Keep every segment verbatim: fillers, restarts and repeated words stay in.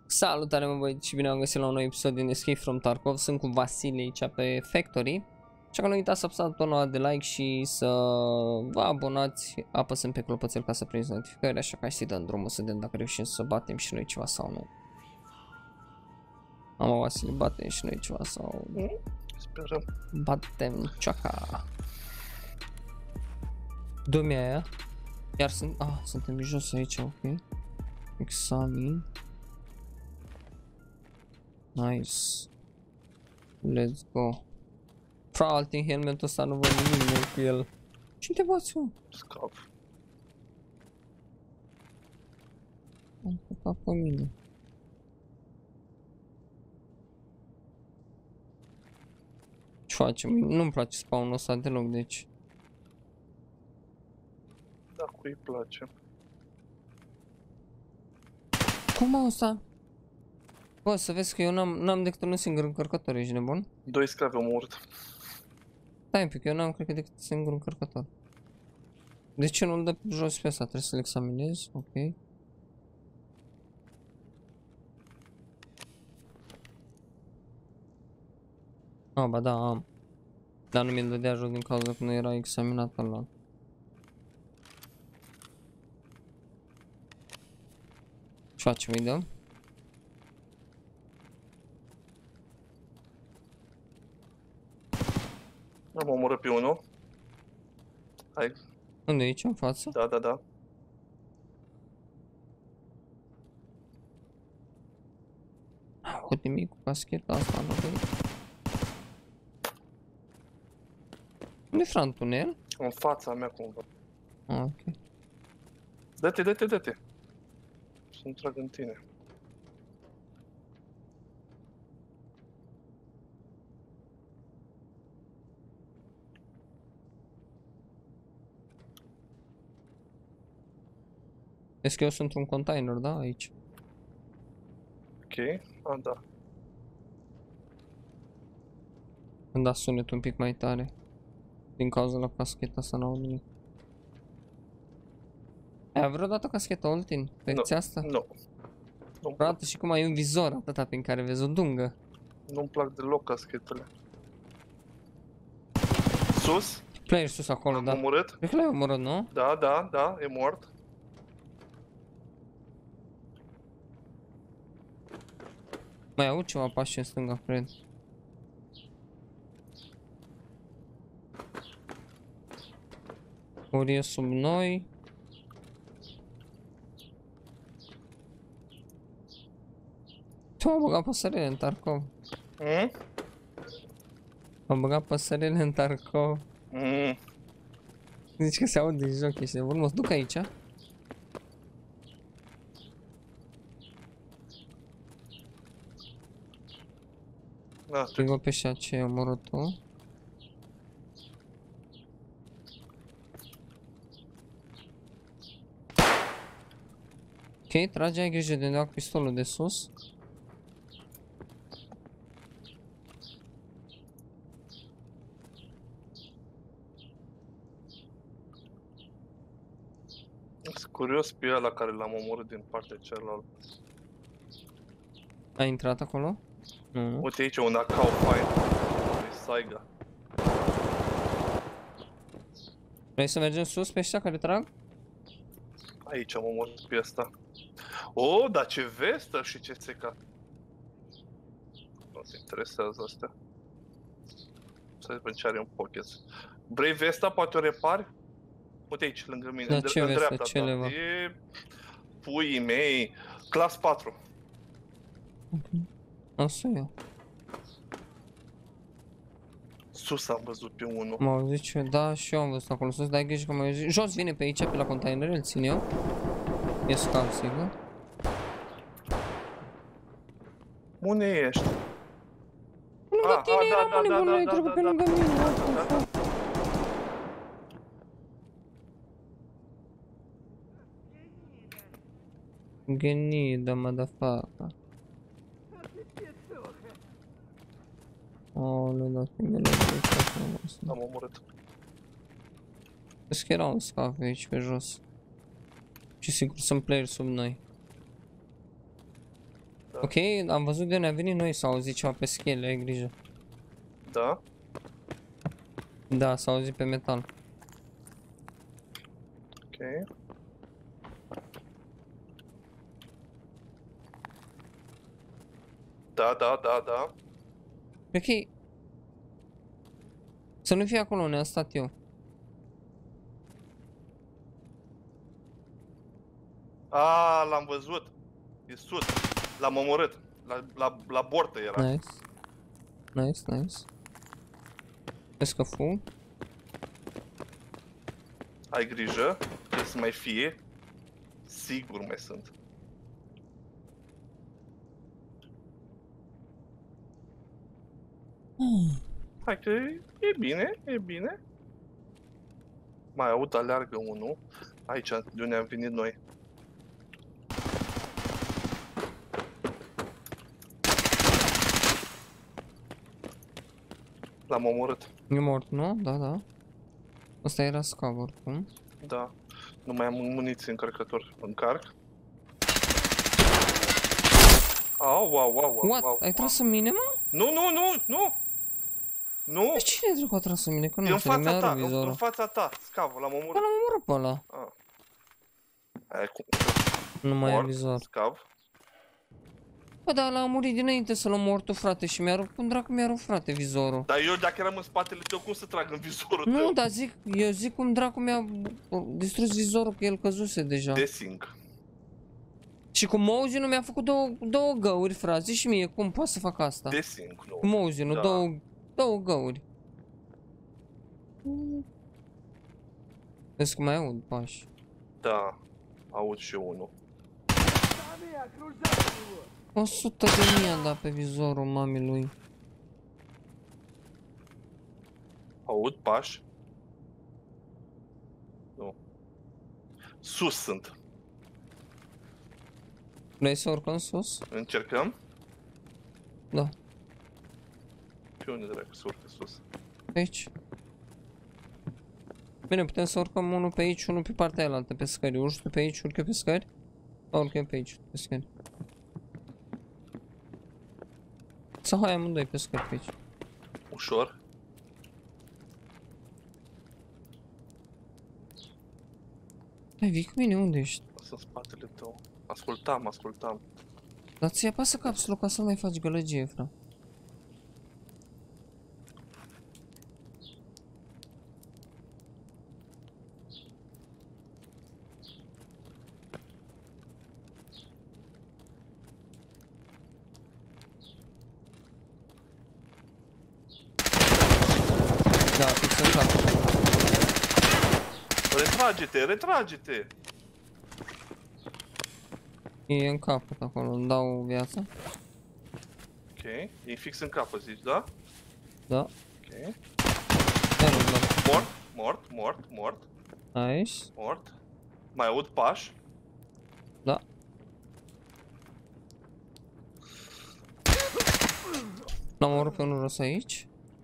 Salutare mă băieți și bine am găsit la un nou episod din Escape from Tarkov. Sunt cu Vasile aici pe Factory. Așa că nu uitați să apăsați butonul de like și să vă abonați apăsând pe clopoțel ca să prinzi notificări. Așa că să-i dăm drumul să vedem dacă reușim să batem și noi ceva sau nu. Am Vasile, batem și noi ceva sau... Sperăm. Batem ceaca. Dă-mi aia. Iar sunt... Ah, suntem jos aici, ok. Examin. Nice. Let's go. Frate, în helmetul ăsta nu văd nimic cu el. Cine te bați, mă? Scap. Am făcut pe mine. Ce facem? Nu-mi place spawn-ul ăsta deloc, deci. Da, cui îi place. Cum mă ăsta? Bă, să vezi că eu n-am decât un singur încărcător, ești nebun? Doi sclavi au murit. Stai un pic, eu n-am cred că decât un singur încărcător. De ce nu-l dă jos pe ăsta? Trebuie să-l examinez, ok. Ah, ba da, am. Dar nu mi-l dădea jos din cauza că nu era examinat ăla. Ce facem, îi dăm? Am omorât pe unul. Hai. Unde e aici, în față? Da, da, da. Cu nimic, cu cascheta asta, nu vei. Unde-i Fran, tunel? În fața mea cumva. Ah, ok. Dă-te, dă-te, dă-te. Să-mi trag în tine. Vezi că eu sunt un container, da? Aici. Ok. A, da. Îmi da sunetul un pic mai tare. Din cauza la cascheta asta n-au nimic. Ai vreodată cascheta Oltin? Lecția asta? Nu. Nu. Vreodată și cum ai un vizor atâta prin care vezi o dungă. Nu-mi plac deloc caschetele. Sus? Player sus acolo, Am da. omorât? Cred că l-ai omorât, nu? Da, da, da, e mort. Mai aud ceva pași în stânga, cred. Ori e sub noi. Tu m-a băgat păsările în Tarkov. Mm? M-a băgat păsările în Tarkov. Mm. Zici că se aude din joc, ești nebun, mă duc aici. Da, Prigă pe și aceea omorât tu. Ok, trage, ai grijă de unde fac pistolul de sus. sunt curios pe ăla care l-am omorât din partea cealaltă. Ai intrat acolo? Nu. Uite aici un acau fain. E Saiga. Vrei să mergem sus pe ăștia care trag? Aici am omorât pe ăsta. Oh, dar ce vestă și ce țeca. Nu te interesează astea. Să vedem ce are în pocket. Vrei vesta? Poate o repari? Uite aici, lângă mine, Da, în, ce în vestă? dreapta Ce ta. leva? E puii mei. Clas patru. Ok. Asta e. Sus am văzut pe unul. M-au auzit ce? Da, și eu am văzut acolo sus, dai grijă că m-au auzit. Jos vine pe aici, pe la container, îl țin eu. E scav, sigur. Unde ești? Lângă Ah, tine ah, era, da, mă, da, nebunule, ai da, trecut da, pe da, lângă da. mine, Da, what the da, fuck? Ghenida, motherfucker. Oh, le dat fingele de asta. Am omorât. Vezi că era un scaf aici pe jos. Și sigur sunt player sub noi. Da. Ok, am văzut de unde a venit noi, s-au auzit ceva pe schele, ai grijă. Da? Da, s-au auzit pe metal. Ok. Da, da, da, da. Ok. Să nu fie acolo unde am stat eu. A, l-am văzut. E sus. L-am omorât. La, la, la bortă era. Nice. Nice, nice. Vezi că fug. Ai grijă. Trebuie să mai fie. Sigur mai sunt. Hai că e, e bine, e bine. Mai aud, aleargă unul. Aici, de unde am venit noi. L-am omorât. E mort, nu? Da, da. Asta era scav oricum. Da. Nu mai am muniție încărcător. Încarc. Au, au, au, au, What? au, Ai au. tras în mine, mă? Nu, nu, nu, nu! Nu! Pe cine dracu a tras în mine? Că E nu în știu, mi-a fața ta, rupt în, în vizorul. fața ta, scavul, l-am Bă, omorât. l-am omorât pe ăla. Ah. Aia cum? Nu mai am Mort, vizor. scav. Bă, dar l-am murit dinainte să-l omor tu, frate, și mi-a rupt, cum dracu mi-a rupt, frate, vizorul? Dar eu dacă eram în spatele tău, cum să trag în vizorul tău? Nu, dar zic, eu zic cum dracu mi-a distrus vizorul, că el căzuse deja. Desync. Și cu Mozi nu mi-a făcut două, două găuri, frate, zici și mie, cum poate să fac asta? Desync, nu. Cu Mozi, nu, Da. două, două găuri. Vezi cum mai aud pași. Da, aud și eu unul. o sută de mii a dat pe vizorul mamei lui. Aud pași. Nu. Sus sunt. Vrei să urcăm sus? Încercăm? Da. Pe unde dracu să urcă sus? Pe aici. Bine, putem să urcăm unul pe aici, unul pe partea aia altă, pe scări. Urci tu pe aici, urcă pe scări? Sau urcăm pe aici, pe scări? Sau hai amândoi pe scări pe aici. Ușor. Hai, vii cu mine, unde ești? Sunt în spatele tău. Ascultam, ascultam. Dar ți-i apasă capsulul ca să nu mai faci gălăgie, frate. Da, fix în cap. Retrage-te, retrage-te! E în capăt acolo, îmi dau viață. Ok, e fix în capă, zici, da? Da. Ok. Ia nu, da. Mort, mort, mort, mort, Nice. mort. Mai aud pași. Da. L-am omorât pe unul răs aici.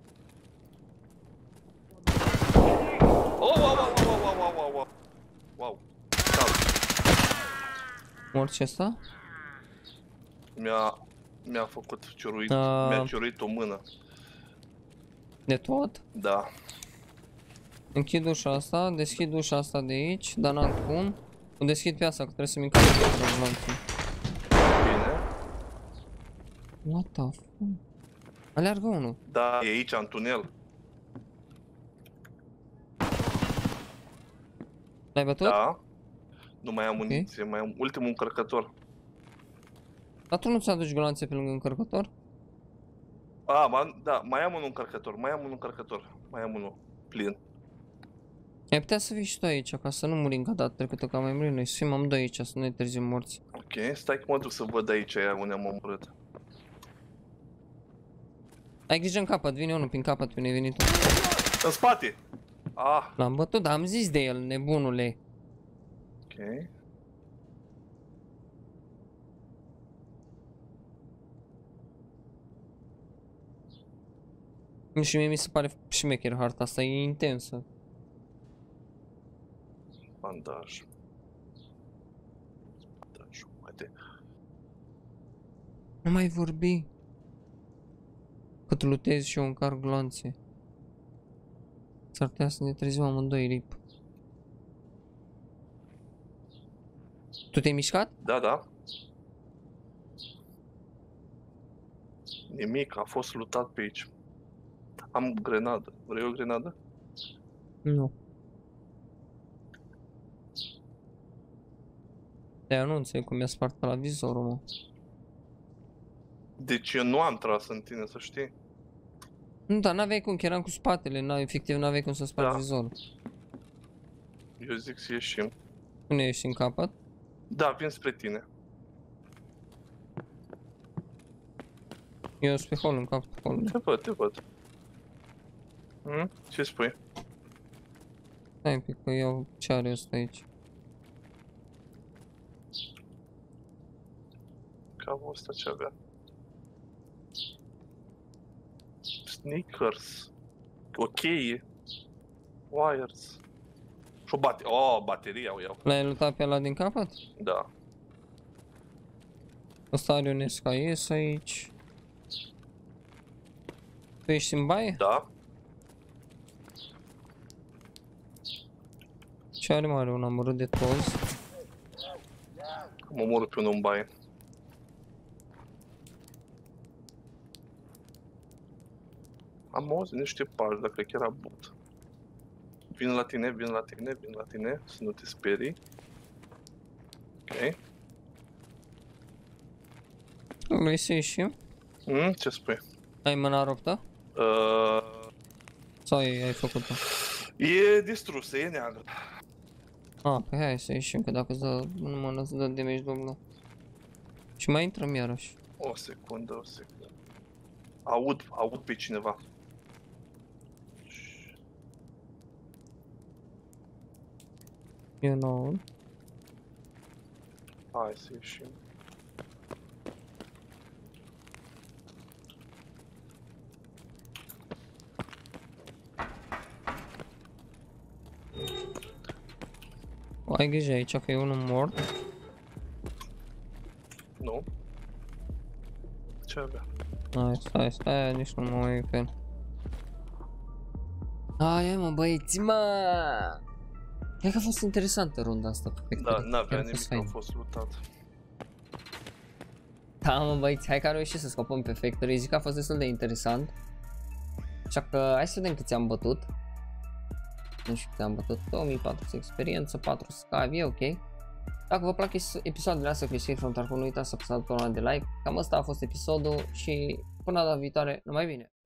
Oh, wow, wow, wow, wow, wow, wow, wow. Wow. Da. Mort ce ăsta? Mi-a mi-a făcut ciuruit, Da. mi-a ciuruit o mână. De tot. Da. Închid ușa asta, deschid ușa asta de aici, dar n-am cum. O deschid pe asta, că trebuie să-mi încalc lanțul. Bine. What the fuck? Aleargă unul. Da, e aici, în tunel. L-ai bătut? Da. Nu mai am muniție, mai am ultimul încărcător. Dar tu nu ți-aduci gloanțe pe lângă încărcător? A, ma, da, mai am un încărcător, mai am un încărcător. Mai am unul plin. Ai putea să vii și tu aici, ca să nu murim ca data trecută, că am mai murit noi. Să fim amândoi aici, să nu ne trezim morți. Ok, stai că mă duc să văd aici aia unde am omorât. Ai grijă în capăt, vine unul prin capăt, prin ai venit tu. În spate! Ah, L-am bătut, dar am zis de el, nebunule. ok. Și mie mi se pare șmecher harta asta, e intensă. Bandaj. Bandaj, uite. Nu mai vorbi. Cât lutez și eu încarc glanțe. S-ar putea să ne trezim amândoi, rip. Tu te-ai mișcat? Da, da. Nimic, a fost lutat pe aici. Am grenadă. Vrei o grenadă? Nu. Te anunțe cum mi-a spart pe la vizorul, mă. Deci eu nu am tras în tine, să știi. Nu, dar n-aveai cum, că eram cu spatele, n efectiv n-aveai cum să spargi Da. vizorul. Eu zic să ieșim. Nu ești în capăt? Da, vin spre tine. Eu sunt pe hol, în capăt holului. Te văd, te văd. Hmm? Ce spui? Stai un pic, că iau ce are ăsta aici. Cam ăsta ce avea. Sneakers. Ok. Wires. Și o bate... Oh, bateria o iau. L-ai luat pe ăla din capăt? Da. Ăsta are un S K S aici. Tu ești în baie? Da. Ce are mare un amărât de toz? Mă omoră pe unul în baie. Am auzit niște pași, dacă chiar era but. Vin la tine, vin la tine, vin la tine, să nu te sperii. Ok. Vrei să ieșim? Mm, ce spui? Ai mâna ruptă? Uh, Sau ai, ai făcut-o? e distrusă, e neagră. Ah, păi hai să ieșim, că dacă îți dă în mână, îți dă damage dublu. Și mai intrăm iarăși. O secundă, o secundă. Aud, aud pe cineva. Eu nu aud. Hai să ieșim. Ai grijă aici că e unul mort. Nu. Ce avea? Hai, stai, stai, nici nu mă mai pe el. Hai, mă, băieți, mă! Cred că a fost interesantă runda asta. Da, n-avea nimic, a fost lutat. Da, mă, băieți, hai că am reușit să scopăm pe Factory. Zic că a fost destul de interesant. Așa că hai să vedem câți am bătut. Nu știu câți am bătut. două mii patru sute experiență, patru scavi, e ok. Dacă vă plac episoadele astea cu Escape from Tarkov, nu uitați să apăsați butonul de like. Cam asta a fost episodul și până data viitoare, numai bine!